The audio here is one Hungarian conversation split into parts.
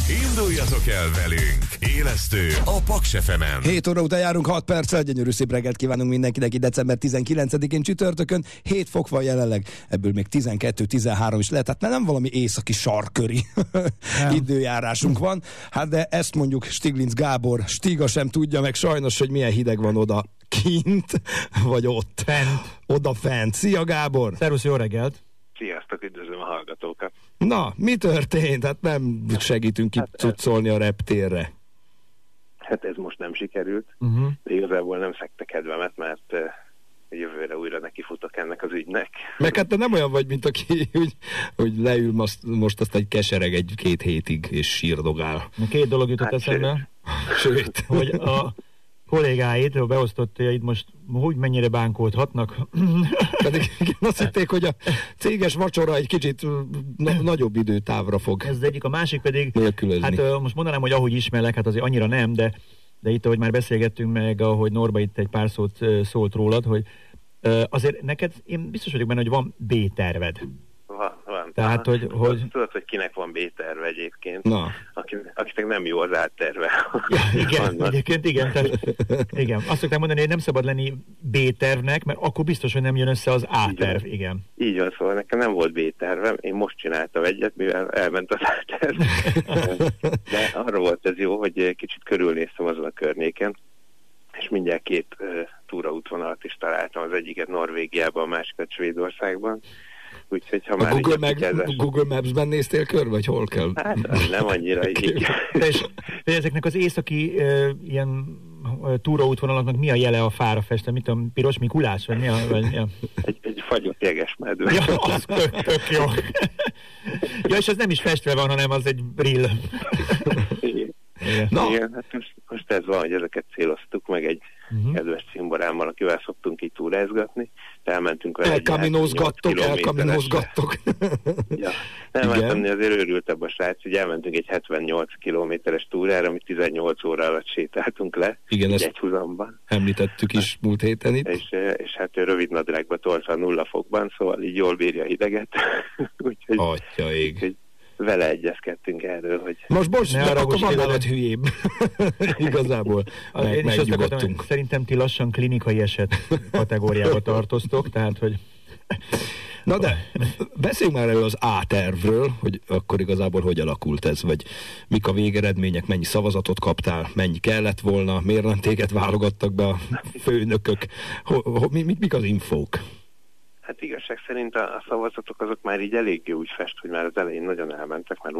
Induljatok el velünk! Élesztő a Paks FM-en. 7 óra után járunk 6 perccel, gyönyörű szép reggelt kívánunk mindenkinek itt december 19-én csütörtökön. 7 fok van jelenleg, ebből még 12-13 is lehet, hát nem valami északi sarköri időjárásunk van. Hát de ezt mondjuk Stiglitz Gábor, Stiga sem tudja meg sajnos, hogy milyen hideg van oda kint, vagy ott. Fent. Oda fent. Szia Gábor! Szervusz, jó reggelt! Sziasztok, üdvözlöm a hallgatókat! Na, mi történt? Hát nem segítünk itt cuccolni a reptérre. Hát ez most nem sikerült. De igazából nem szegte kedvemet, mert jövőre újra nekifutok ennek az ügynek. Meg hát te nem olyan vagy, mint aki hogy leül most azt egy kesereg egy-két hétig, és sírdogál. Két dolog jutott eszembe. Sőt. Hogy a kollégáit, a beosztottjaid most úgy mennyire bánkódhatnak. Pedig azt hitték, hogy a céges vacsora egy kicsit nagyobb időtávra fog. Ez az egyik, a másik pedig, nélkülözni. Hát most mondanám, hogy ahogy ismerlek, hát azért annyira nem, de itt, ahogy már beszélgettünk meg, ahogy Norba itt egy pár szót szólt rólad, hogy azért neked, én biztos vagyok benne, hogy van B-terved. Van. Tehát, Tudod, hogy kinek van B-terve egyébként? Na. Akinek nem jó az A-terve. Ja, igen, egyébként igen. Tehát, igen. Azt szoktam mondani, hogy nem szabad lenni B-tervnek, mert akkor biztos, hogy nem jön össze az A-terv. Igen. Így van, szóval nekem nem volt B-tervem, én most csináltam egyet, mivel elment az A-terv. De arra volt ez jó, hogy kicsit körülnéztem azon a környéken, és mindjárt két túraútvonalat is találtam, az egyiket Norvégiában, a másikat Svédországban. Úgyhogy, ha már Google Maps-ben néztél kör, vagy hol kell? Hát nem annyira így. És ezeknek az északi ilyen túraútvonalaknak mi a jele a fára festve? Mit tudom, piros Mikulás? Vagy mi a... Egy fagyott jegesmedve. Ja, az tök jó. Ja, és az nem is festve van, hanem az egy brill. Igen, hát most ez van, hogy ezeket céloztuk meg egy kedves cimborámmal, akivel szoktunk így túrázgatni. Elmentünk vele elkaminozgattok. Ja. Nem, hát ennél azért őrültebb a srác, hogy elmentünk egy 78 kilométeres túrára, amit 18 óra alatt sétáltunk le. Igen, ezt egyhuzamban. Említettük is múlt héten itt. És hát ő rövid nadrágba tolta a 0 fokban, szóval így jól bírja a hideget. Úgyhogy, Atyaig. Vele egyezkedtünk erről, hogy... Most akkor van veled hülyébb. Igazából megnyugodtunk. Szerintem ti lassan klinikai eset kategóriába tartoztok, tehát hogy... Na de, beszéljünk már erről az A-tervről, hogy akkor igazából hogy alakult ez, vagy mik a végeredmények, mennyi szavazatot kaptál, mennyi kellett volna, miért nem téged válogattak be a főnökök, mik az infók? Hát igazság szerint a szavazatok azok már így eléggé úgy fest, hogy már az elején nagyon elmentek, mert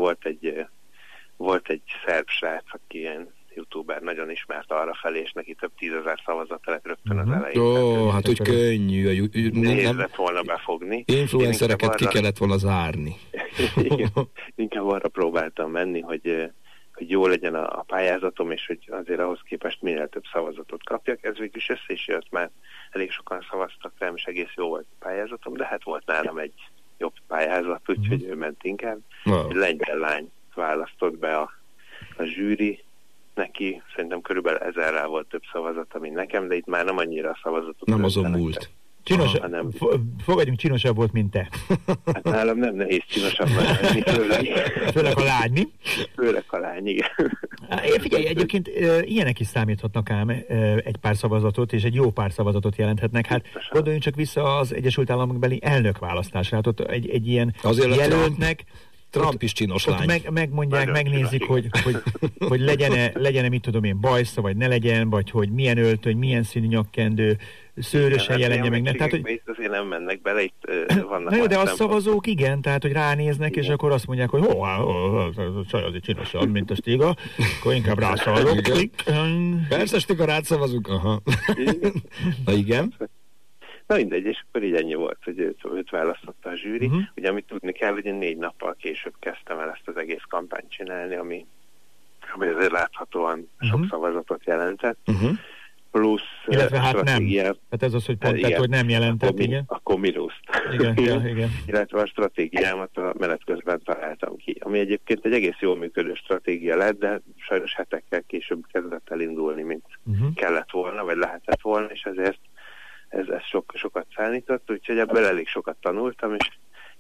volt egy szerb srác, aki ilyen youtuber nagyon ismert arrafelé, és neki több 10 000 szavazata lett rögtön az elején. Ó, hát hogy könnyű. Nehéz lett volna befogni. Influencereket ki kellett volna zárni. Igen, inkább arra próbáltam menni, hogy jó legyen a pályázatom, és hogy azért ahhoz képest minél több szavazatot kapjak. Ez végül is össze is jött, mert elég sokan szavaztak rám, és egész jó volt a pályázatom, de hát volt nálam egy jobb pályázat, úgyhogy ő ment inkább. Egy lengyel lány választott be a zsűri, neki szerintem körülbelül 1000-rel volt több szavazata, mint nekem, de itt már nem annyira a szavazatot. Nem azon múlt. Fogadjunk, csinosabb volt, mint te. Hát nálam nem nehéz csinosabb lenni, főleg a lány, mi? Főleg a lány, igen. Figyelj, egyébként ilyenek is számíthatnak ám egy pár szavazatot, és egy jó pár szavazatot jelenthetnek. Hát gondoljunk csak vissza az Egyesült Államokbeli elnökválasztásra. Hát ott egy ilyen jelöltnek... Trump is csinos lány. Megmondják, megnézik, hogy legyen-e, mit tudom én, bajsza, vagy ne legyen, vagy hogy milyen öltöny, milyen színű nyakkendő, szőrösen jelenje meg. Tehát, hogy... Itt azért nem mennek bele, itt vannak. Na jó, de a szavazók igen, tehát, hogy ránéznek, igen. És akkor azt mondják, hogy csaj azért csinosabb, mint a Stiga, akkor inkább rászavazok. Persze, Stiga, rád szavazunk. Aha. Na igen. Na mindegy, és akkor így ennyi volt, hogy őt választotta a zsűri. Ugye amit tudni kell, hogy én 4 nappal később kezdtem el ezt az egész kampányt csinálni, ami azért láthatóan sok szavazatot jelentett. Plusz illetve hát nem. Hát ez az, hogy pont tehát, hogy nem jelentett, igen. A komiruszt. Igen. Illetve a stratégiámat a menet közben találtam ki. Ami egyébként egy egész jól működő stratégia lett, de sajnos hetekkel később kezdett elindulni, mint kellett volna, vagy lehetett volna, és ezért ez sokat számított, úgyhogy ebből elég sokat tanultam, és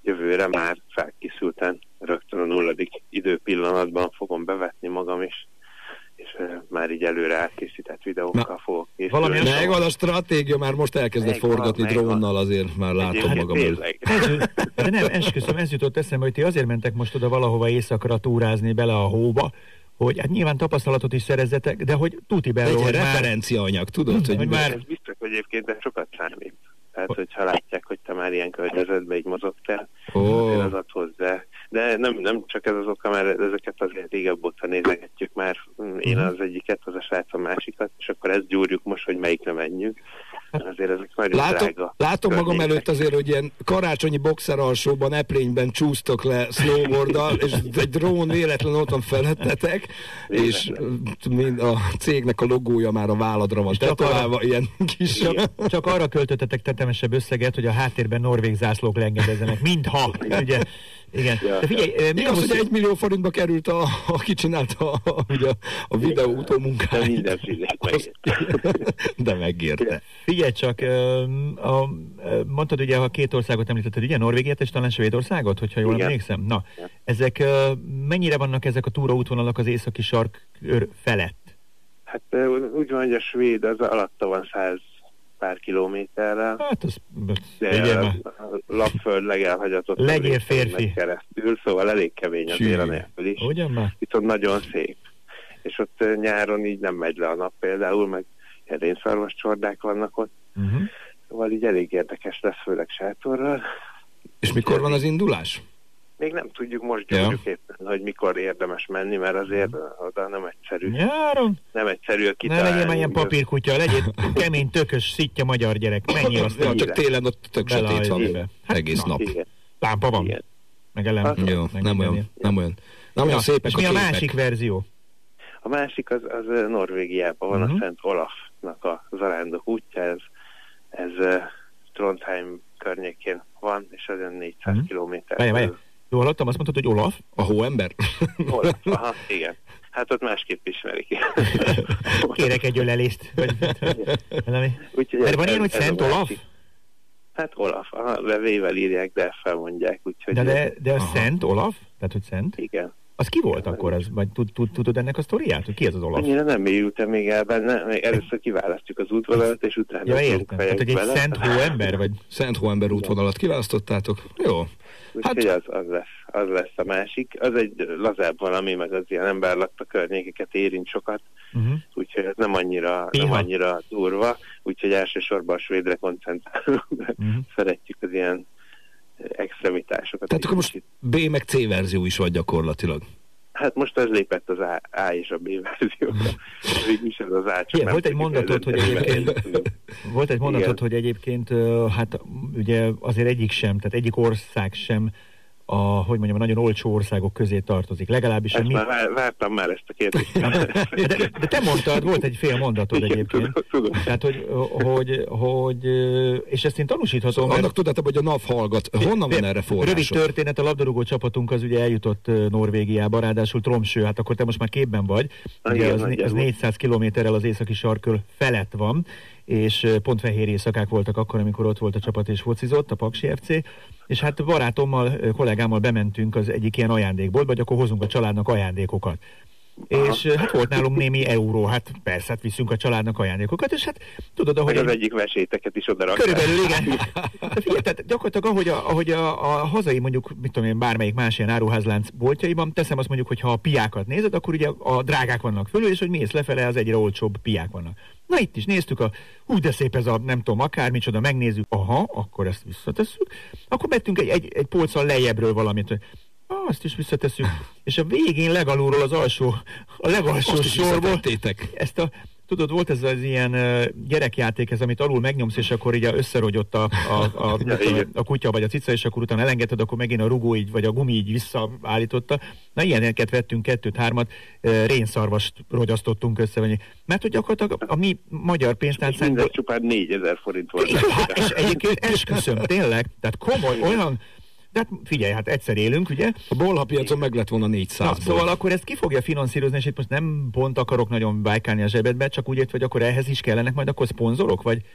jövőre már felkészülten rögtön a 0. időpillanatban fogom bevetni magam is, és már így előre elkészített videókkal fogok készülni. Valami megvan a stratégia, már most elkezdett forgatni drónnal, azért már látom magam előtt. De nem, esküszöm, ez jutott eszembe, hogy ti azért mentek most oda valahova éjszakra túrázni bele a hóba, hogy hát nyilván tapasztalatot is szerezzetek, de hogy tuti belőle. Egy referenciaanyag, tudod? Hogy már... Ez biztos egyébként, de sokat számít. Tehát, hogyha látják, hogy te már ilyen környezetben így mozogtál, az ad hozzá. De nem csak ez az oka, mert ezeket azért régebb óta nézegetjük már. Én az egyiket, az a srác a másikat, és akkor ezt gyúrjuk most, hogy melyikre menjünk. Azért ezek nagyon drága. Látom magam előtt azért, hogy ilyen karácsonyi boxer alsóban, eprényben csúsztok le snowboarddal, és egy drón véletlenül ott van felettetek, és a cégnek a logója már a válladra van tetoválva, ilyen kis... Csak arra költöttetek tetemesebb összeget, hogy a háttérben norvég zászlók lengedezzenek, mintha, ugye... Igen. Ja, de figyelj, mi az, hogy 1 millió forintba került, aki csinálta a videó utómunkáit? De minden fizet megérte. De megérte. Figyelj csak, mondtad ugye, ha 2 országot említetted, ugye Norvégiát és talán Svédországot, hogyha jól emlékszem. Na, ezek mennyire vannak ezek a túraútvonalak az északi sarkkör felett? Hát úgy van, hogy a svéd az alatta van 100 pár kilométerrel. Hát az... a lapföld legelhagyatott. Legyél férfi. Keresztül, szóval elég kemény az éra nélkül is. Ugyan már? Viszont nagyon szép. És ott nyáron így nem megy le a nap például, meg rénszarvas csordák vannak ott. Szóval így elég érdekes lesz, főleg sátorral. És mikor van az indulás? Még nem tudjuk, most gyújtjuk éppen, hogy mikor érdemes menni, mert azért oda nem egyszerű. Nyáron? Nem egyszerű a kitalálni. Ne legyél már ilyen papírkutya, legyél kemény, tökös, szitja magyar gyerek. Menjél azt. Ja, csak télen ott tök sötét van. Egész nap. Lámpa van. Igen. Meg elem. Jó, nem olyan szépek a képek. És mi a másik verzió? A másik az Norvégiában van, a Szent Olafnak a zarándok útja, ez Trondheim környékén van, és az 400 kilométer. Várj. Jól hallottam, azt mondtad, hogy Olaf? A hóember? Olaf, aha, igen. Hát ott másképp ismerik. Kérek egy ölelést. Mert van ilyen, hogy Szent Olaf? Hát Olaf, de V-vel írják, de felmondják. Úgyhogy de a Szent Olaf? Tehát, hogy Szent? Igen. Az ki volt akkor? Vagy tudod ennek a sztoriát? Hogy ki ez az Olaf? Annyira nem mélyültem még el benne. Először kiválasztjuk az útvonalat, és utána értem. Tehát, hogy egy Szent Hóember? Vagy... Szent Hóember útvonalat kiválasztottátok? Jó. Úgyhogy az lesz a másik. Az egy lazább valami, meg az ilyen emberlakta környékeket érint sokat. Úgyhogy ez nem annyira durva. Úgyhogy elsősorban a svédre koncentrálunk. Szeretjük az ilyen extremitásokat. Tehát akkor most B meg C verzió is vagy gyakorlatilag. Hát most ez lépett az A és a B verzióra. Végülis ez az A, csak volt egy mondatod, hogy egyébként hát ugye azért egyik sem, tehát egyik ország sem hogy mondjam, a nagyon olcsó országok közé tartozik. Legalábbis vártam már ezt a kérdést. De te mondtad, volt egy fél mondatod egyébként. Tudom. Tehát, hogy és ezt én tanúsíthatom. Annak tudatom, hogy a NAV hallgat. Honnan van erre forrásod? Rövid történet, a labdarúgó csapatunk az ugye eljutott Norvégiába, ráadásul Tromsø, hát akkor te most már képben vagy. Ugye az 400 kilométerrel az északi sarkkör felett van, és pont fehér éjszakák voltak akkor, amikor ott volt a csapat és focizott, a Paksi FC, és hát barátommal, kollégámmal bementünk az egyik ilyen ajándékboltba, hogy akkor hozunk a családnak ajándékokat. És hát volt nálunk némi euró, hát persze, hát viszünk a családnak ajándékokat, és hát tudod, ahogy... az egyik veséteket is oda rakták. Körülbelül, igen. Figyelj, tehát gyakorlatilag, ahogy a hazai, mondjuk, mit tudom én, bármelyik más ilyen áruházlánc boltjaiban, teszem azt mondjuk, hogy ha a piákat nézed, akkor ugye a drágák vannak fölül, és hogy mész lefele, az egyre olcsóbb piák vannak. Na itt is néztük de szép ez a, nem tudom, akármicsoda, megnézzük, akkor ezt visszatesszük, akkor vettünk egy polccal lejjebbről valamit, hogy azt is visszatesszük, és a végén legalulról a legalsó sorból ezt tudod, volt ez az ilyen gyerekjáték, ez, amit alul megnyomsz, és akkor így összerogyott a kutya vagy a cica, és akkor utána elengedted, akkor megint a rugó így, vagy a gumi így visszaállította. Na ilyeneket vettünk 2-3-at, rénszarvast rogyasztottunk össze, mert hogy gyakorlatilag a mi magyar pénztárcánkból... Minden csupán 4000 forint volt. És egyébként esküszöm, tényleg, tehát komoly, olyan... De hát figyelj, hát egyszer élünk, ugye? A bolhapiacon meg lett volna 400-ból. Szóval akkor ezt ki fogja finanszírozni, és itt most nem pont akarok nagyon bájkálni a zsebedbe, csak úgy ért, hogy akkor ehhez is kellenek majd akkor szponzorok, vagy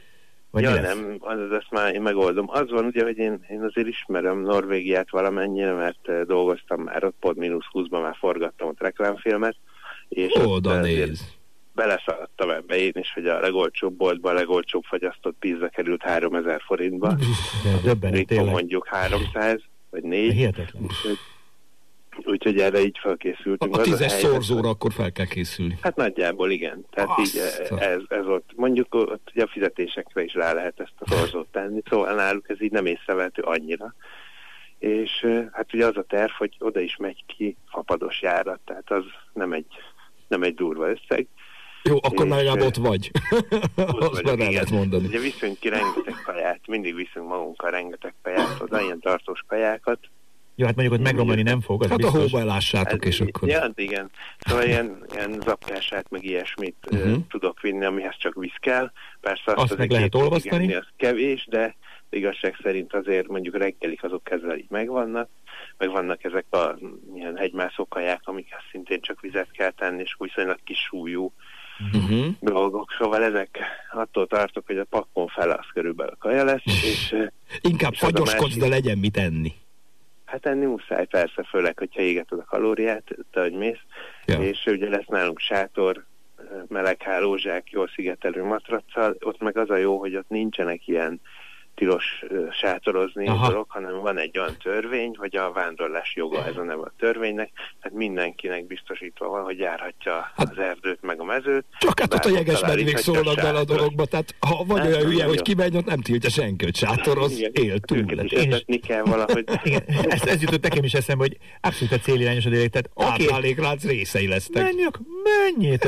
Vagy ja, nem, azt már én megoldom. Az van ugye, hogy én azért ismerem Norvégiát valamennyire, mert dolgoztam már ott, pont -20-ban már forgattam ott reklámfilmet, és oda néz. Beleszaladtam ebbe én is, hogy a legolcsóbb boltban a legolcsóbb fagyasztott pizza került 3000 forintba. Döbbenet, tényleg. Mondjuk 300 vagy 4. Hihetetlen. Úgyhogy erre így felkészültünk. A 10-es szorzóra akkor fel kell készülni. Hát nagyjából igen. Tehát így ez ott, mondjuk ott ugye a fizetésekre is rá lehet ezt a szorzót tenni, szóval náluk ez így nem észrevehető annyira. És hát ugye az a terv, hogy oda is megy ki fapados járat, tehát az nem egy durva összeg. Jó, akkor már legalább ott vagy. Azt már el lehet mondani. Ugye viszünk ki rengeteg kaját, mindig viszünk magunkkal rengeteg kaját oda, ilyen tartós kajákat. Jó, hát mondjuk ott megromlani nem fog, az hát biztos. a hóba elássátok, és akkor... Ja, igen. Szóval ilyen zapkását, meg ilyesmit tudok vinni, amihez csak víz kell. Persze azt meg lehet olvasztani. Az kevés, de igazság szerint azért mondjuk reggelik azok ezzel így megvannak. Meg vannak ezek a ilyen hegymászó kaják, amikhez szintén csak vizet kell tenni, és viszonylag kis súlyú dolgok. Szóval ezek attól tartok, hogy a pakkon fele az körülbelül kaja lesz. És, inkább fagyoskodsz, de legyen mit enni. Hát enni muszáj persze, főleg, hogyha égeted a kalóriát, te, hogy mész. Ja. És ugye lesz nálunk sátor, meleghálózsák, jól szigetelő matraccal. Ott meg az a jó, hogy ott nincsenek ilyen tilos sátorozni dolog, hanem van egy olyan törvény, hogy a vándorlás joga, ez a neve a törvénynek, tehát mindenkinek biztosítva van, hogy járhatja az erdőt meg a mezőt. Csak hát ott a jegesmedvék szólnak bele a dologba, tehát ha vagy olyan hülye, hogy kimegy, ott nem tiltja senki, hogy sátoroz, él túl. Őket kell valahogy. Igen, ez jutott nekem is eszembe, hogy abszolút a célirányos a délég, tehát tápláléklánc részei lesztek. Menjél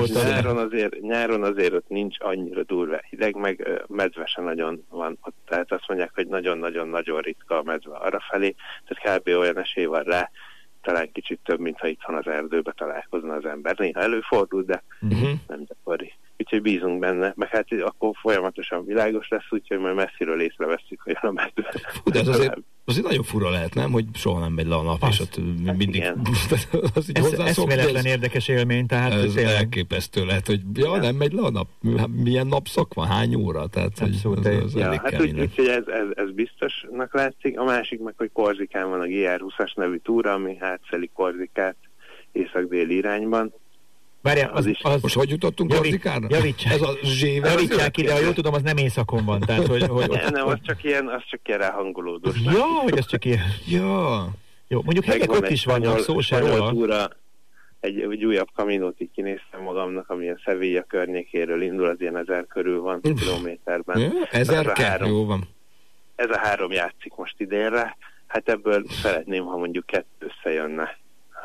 nyáron azért ott nincs annyira durva hideg, meg medve se nagyon van ott. Tehát azt mondják, hogy nagyon-nagyon-nagyon ritka a medve arrafelé, tehát kb. Olyan esély van rá, talán kicsit több, mintha itthon az erdőbe találkozna az ember. Néha előfordul, de nem gyakori. Úgyhogy bízunk benne, meg hát akkor folyamatosan világos lesz, úgyhogy majd messziről észreveszünk, hogy a medve. De ez azért nagyon fura lehet, nem? Hogy soha nem megy le a nap, és ott mindig... Ez eszméletlen érdekes élmény, tehát... Ez elképesztő lehet, hogy nem megy le a nap. Milyen napszak van? Hány óra? Tehát, hát úgyhogy ez biztosnak látszik. A másik meg, hogy Korzikán van a GR20-as nevű túra, ami átszeli Korzikát észak-déli irányban. Várjál, most hogy jutottunk Korzikára? Ez a zsével. Javítsák ide, ha jól tudom, az nem éjszakon van. Tehát, hogy nem, az csak ilyen ráhangolódós. Ja, hogy ez csak ilyen. Ja. Jó, mondjuk hegyek ott is vannak, szó se róla. Egy újabb kaminót így kinéztem magamnak, amilyen Sevilla környékéről indul, az ilyen 1000 körül van kilométerben. Ja, 1000 jó van. Ez a 3 játszik most idénre. Hát ebből szeretném, ha mondjuk 2 összejönne.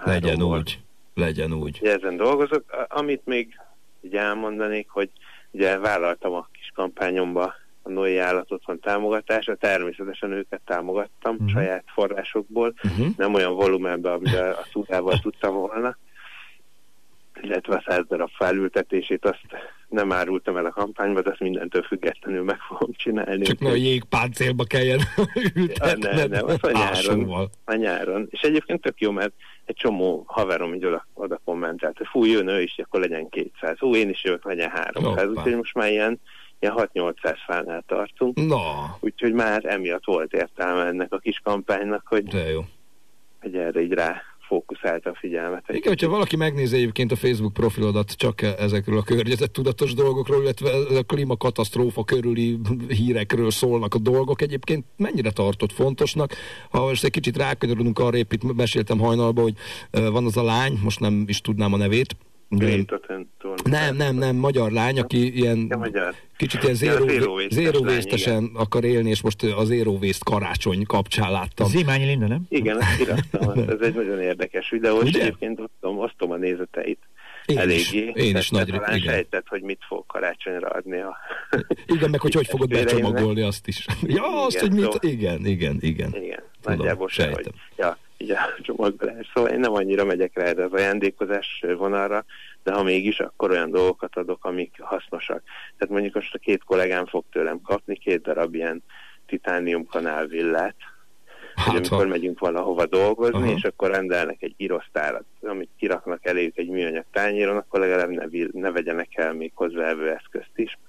Legyen úgy. Ugye ezen dolgozok. Amit még ugye elmondanék, hogy ugye vállaltam a kis kampányomba a Noé Állatotthon támogatásra, természetesen őket támogattam saját forrásokból, nem olyan volumenben, amivel a szúrával tudtam volna, illetve a 100 darab felültetését azt nem árultam el a kampányba, de azt mindentől függetlenül meg fogom csinálni. Csak ne a jégpáncélba kelljen ültetned. Nem, az a nyáron. És egyébként tök jó, mert egy csomó haverom így oda kommentelt, hogy jön ő is, akkor legyen 200. Én is jövök, legyen 300. Úgyhogy most már ilyen 6-800 fánál tartunk. Úgyhogy már emiatt volt értelme ennek a kis kampánynak, hogy erre így rá fókuszálta a figyelmet. Igen, hogyha valaki megnézi egyébként a Facebook profilodat csak ezekről a környezettudatos dolgokról, illetve a klímakatasztrófa körüli hírekről szólnak a dolgok, egyébként mennyire tartott fontosnak. Ha most egy kicsit rákanyarodunk arra, épp itt meséltem hajnalban, hogy van az a lány, most nem is tudnám a nevét. Nem, magyar lány, aki ilyen kicsit ilyen zero waste-esen akar élni, és most a zero waste karácsony kapcsán láttam. Zimányi Linda, nem? Igen, ezt kiraktam, ez egy nagyon érdekes videó, és egyébként osztom a nézeteit. Én is nagy talán sejtett, hogy mit fog karácsonyra adni a... Igen, meg hogy fogod becsomagolni azt is. Ja, azt, hogy mit... Igen. Nagyjából se, hogy... Ja, így a csomagolás. Szóval én nem annyira megyek rá erre az ajándékozás vonalra, de ha mégis, akkor olyan dolgokat adok, amik hasznosak. Tehát mondjuk most a 2 kollégám fog tőlem kapni 2 darab ilyen titánium kanálvillát, hogy amikor megyünk valahova dolgozni, és akkor rendelnek egy írosztárat, amit kiraknak eléjük egy műanyag tányéron, akkor legalább ne vegyenek el még hozzáevő eszközt is.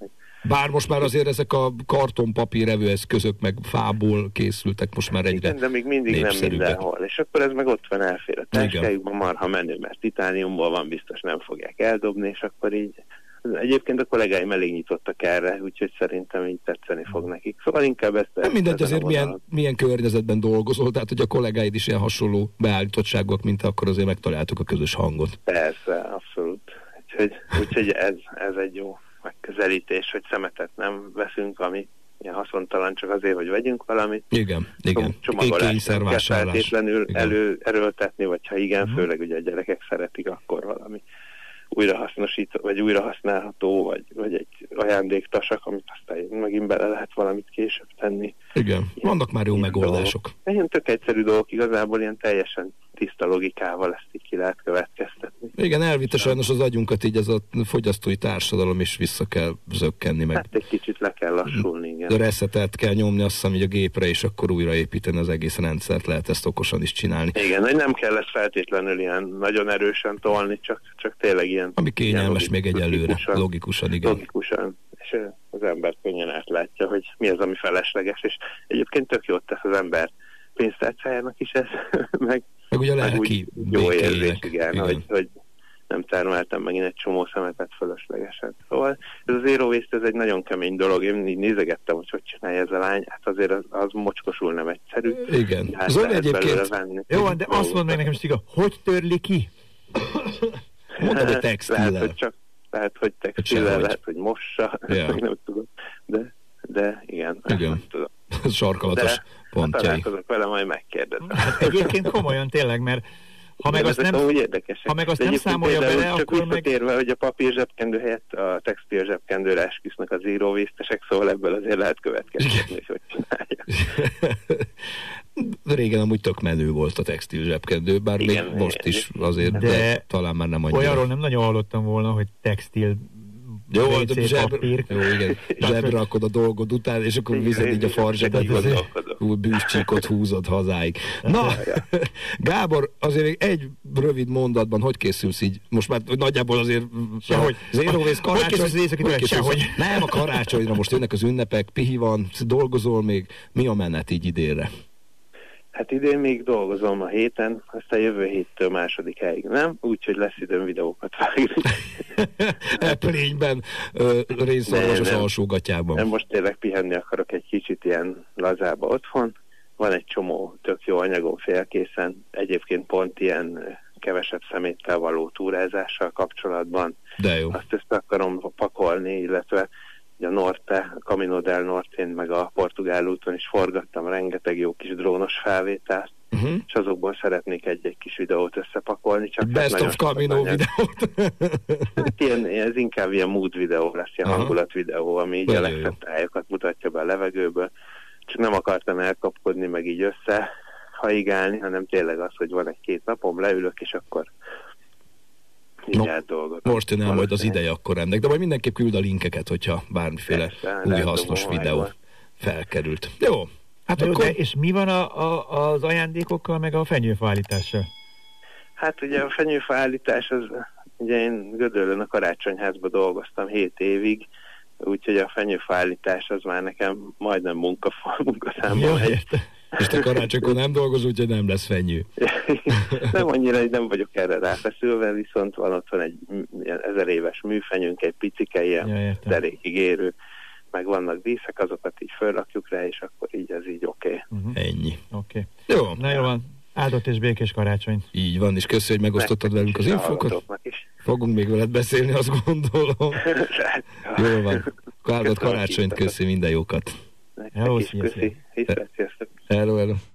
Bár most már azért ezek a kartonpapír evőeszközök meg fából készültek, most már egyre de még mindig nem mindenhol. És akkor ez meg ott van, elfér a táskájukban, marha menő, mert titániumból van, biztos nem fogják eldobni, és akkor így egyébként a kollégáim elég nyitottak erre, úgyhogy szerintem így tetszeni fog nekik. Szóval inkább ezt... Mindegy, azért milyen környezetben dolgozol, tehát hogy a kollégáid is ilyen hasonló beállítottságok, mint akkor azért megtaláltuk a közös hangot. Persze, abszolút. Úgyhogy ez egy jó megközelítés, hogy szemetet nem veszünk, ami ilyen haszontalan csak azért, hogy vegyünk valamit. Igen. Csomagolást nem kell feltétlenül erőltetni, vagy ha igen, főleg ugye a gyerekek szeretik, akkor valami újrahasznosító, vagy újrahasználható, vagy egy ajándéktasak, amit aztán megint bele lehet valamit később tenni. Igen, vannak már jó megoldások. Ilyen tök egyszerű dolgok, igazából ilyen teljesen tiszta logikával ezt így ki lehet következtetni. Igen, elvitte sajnos az agyunkat, így ez a fogyasztói társadalom is vissza kell zökkenni meg. Hát egy kicsit le kell lassulni, igen. De resetet kell nyomni, azt hiszem, így a gépre, és akkor újraépíteni az egész rendszert, lehet ezt okosan is csinálni. Igen, hogy nem kell ezt feltétlenül ilyen nagyon erősen tolni, csak tényleg ilyen... Ami kényelmes még egyelőre, logikusan, igen. Logikusan, és az ember könnyen átlátja, hogy mi az, ami felesleges, és egyébként tök jót tesz az ember pénztárcájának is ez, meg ugye a lelki jó érzés, igen. Hogy nem termeltem megint egy csomó szemetet fölöslegesen. Szóval ez az Zero Waste, ez egy nagyon kemény dolog. Én így nézegettem, hogy csinálja ez a lány, hát azért az mocskosul nem egyszerű. Igen. Zoli egyébként... Jó, de azt mondd meg nekem, Stiga, hogy törli ki? Mondom, hogy textillel. Lehet, hogy textillel, lehet, hogy mossa, nem tudom. De igen. Nem tudom. Sarkalatos pontjai. Találkozok vele, majd megkérdezem. Egyébként komolyan tényleg, mert ha meg azt nem számolja bele, csak akkor visszatérve, hogy a papír zsebkendő helyett a textil zsebkendőre esküsznek a zero waste-esek, szóval ebből azért lehet következtetni, hogy csinálják. Régen amúgy tök menő volt a textil zsebkendő, bár igen, még most is azért, de talán már nem annyira. Olyanról nem nagyon hallottam volna, hogy textil papír. Jó, igen. Zsebre rakod a dolgod után, és akkor vized így a farzsebet, bűzcsíkot húzod hazáig. Na, Gábor, azért még egy rövid mondatban, hogy készülsz így? Most már nagyjából azért Zero Waste karácsony. Sehogy. Nem, a karácsonyra most jönnek az ünnepek, pihi van, dolgozol még. Mi a menet így idénre? Hát idén még dolgozom a héten, aztán jövő héttől másodikáig nem, úgyhogy lesz időm videókat vágni. Eplényben, részszorvasos alsógatyában. Nem, most tényleg pihenni akarok egy kicsit ilyen lazába otthon. Van egy csomó tök jó anyagom félkészen, egyébként pont ilyen kevesebb szeméttel való túrázással kapcsolatban. De jó. Azt össze akarom pakolni, illetve a Norte, a Camino del Nortén, meg a Portugál úton is forgattam rengeteg jó kis drónos felvételt, és azokból szeretnék egy kis videót összepakolni. Csak Best of Camino videót. Hát ez inkább ilyen mood videó lesz, ilyen hangulat videó, ami így a legszebb tájokat mutatja be a levegőből. Csak nem akartam elkapkodni, meg így összehaigálni, hanem tényleg az, hogy van egy-két napom, leülök, és akkor most jön el majd az ideje akkor ennek, de majd mindenképp küld a linkeket, hogyha bármiféle új hasznos videó felkerült. Jó, hát jó, akkor... és mi van az ajándékokkal, meg a fenyőfaállítással? Hát ugye a fenyőfaállítás, az ugye én Gödöllőn a karácsonyházban dolgoztam 7 évig, úgyhogy a fenyőfaállítás az már nekem majdnem munkaszámban egy. És te karácsonykor nem dolgozol, úgyhogy nem lesz fenyő. Nem annyira, hogy nem vagyok erre ráfeszülve, viszont van otthon egy 1000 éves műfenyőnk, egy picike, ilyen derékig érő, meg vannak díszek, azokat így felrakjuk rá, és akkor így ez így oké. Ennyi. Oké. Jó. Na jó van. Áldott és békés karácsonyt. Így van, és köszönjük, hogy megosztottad velünk az infókat. Fogunk még veled beszélni, azt gondolom. Jól van. Áldott karácsonyt, köszi, minden jókat. Hello, sziasztok. Hello.